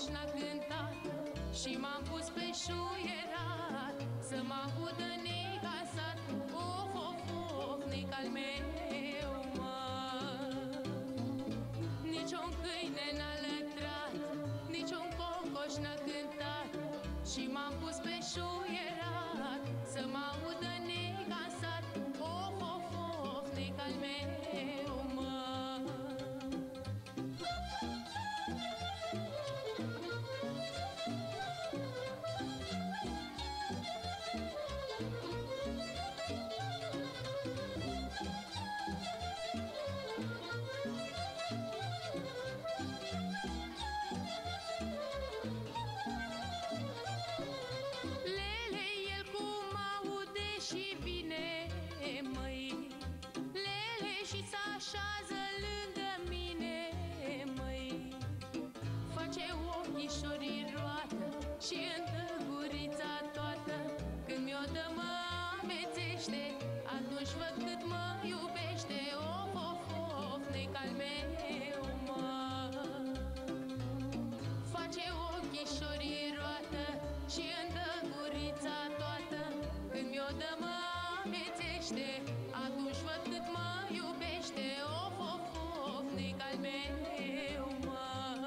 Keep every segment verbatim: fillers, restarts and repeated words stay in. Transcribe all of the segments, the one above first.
n-a cântat și m-am pus pe șuierat să mă audă nica sat. Of, of, of, nica-l meu, mă. Nici-un câine n-a lătrat, nici-un cocoș n-a cântat și m-am pus pe șuierat să mă audă nica sat. Of, of, of, nica-l meu, mă. Și îndă gurița toată, când mi-o dă mă amețește, atunci văd cât mă iubește. Of, of, of, nica-l meu, mă. Face ochișorii roată și îndă gurița toată, când mi-o dă mă amețește, atunci văd cât mă iubește. Of, of, of, nica-l meu, mă.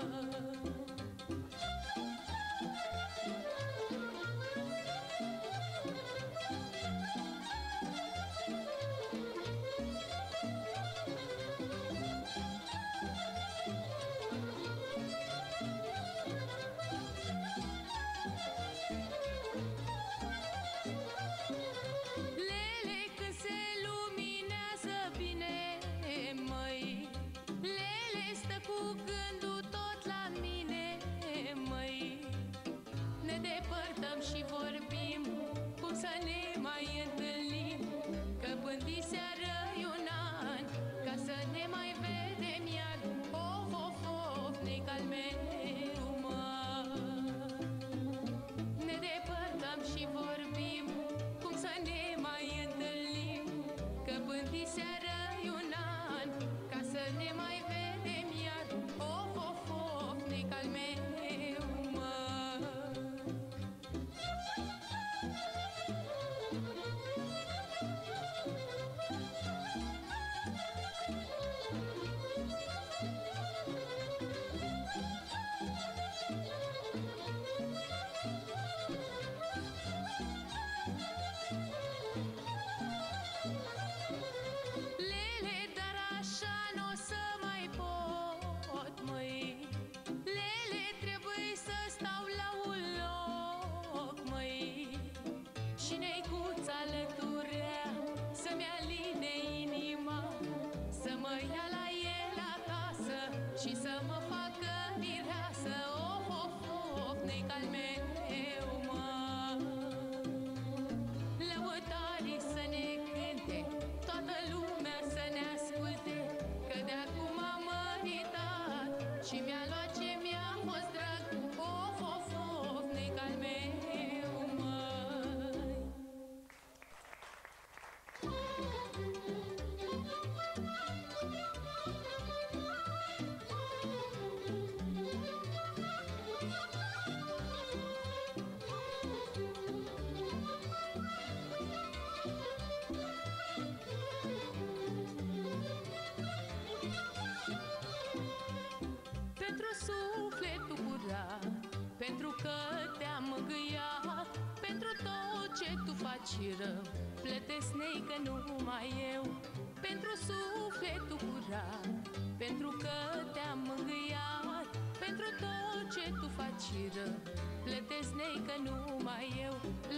Pentru că te-am mângâiat, pentru tot ce tu faci rău, plătesc neică numai eu. Pentru sufletul curat, pentru că te-am mângâiat, pentru tot ce tu faci rău, plătesc neică numai eu.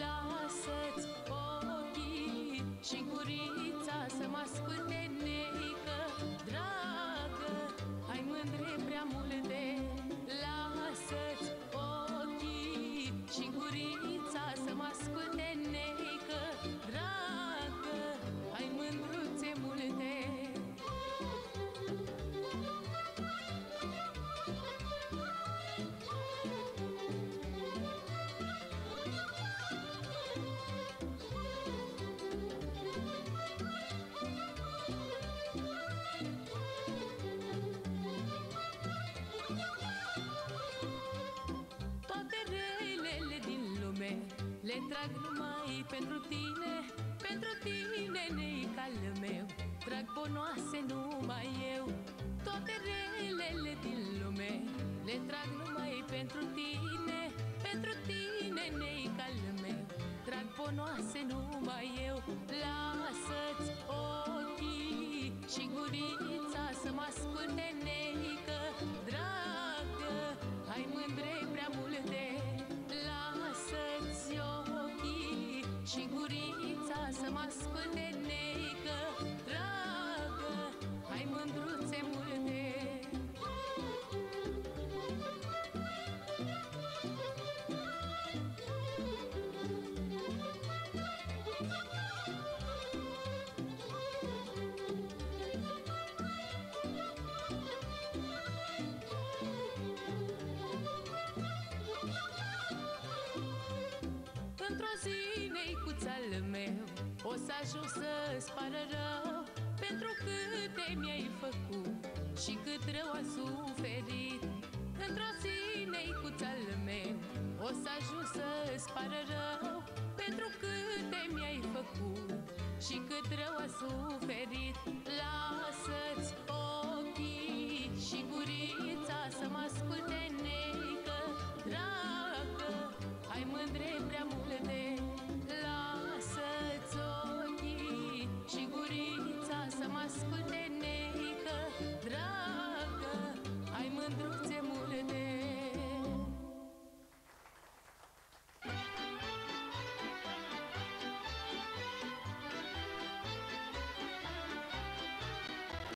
Lasă-ți ochii și gurița să mă asculte, neică dragă, ai mândre prea multe. Lasă-ți ochii și gurița să mă asculte, neică dragă, ai mândruțe multe. le trag numai pentru tine, pentru tine, neicală meu. Trag bonoase numai eu, toate relele din lume, le trag numai pentru tine, pentru tine, neicală meu. Trag bonoase numai eu, lasă-ți ochii și gurița să mă asculte, neică dragă, ai mândre prea multe. Lasă-ți ochii și gurița să mă asculte, neică dragă, ai mândruțe multe. Într-o zi, neicuțal meu, o să ajung să-ți pară rău pentru câte mi-ai făcut și cât rău am suferit. Într-o zi, neicuțal meu, o să ajung să-ți pară rău pentru câte mi-ai făcut și cât rău am suferit.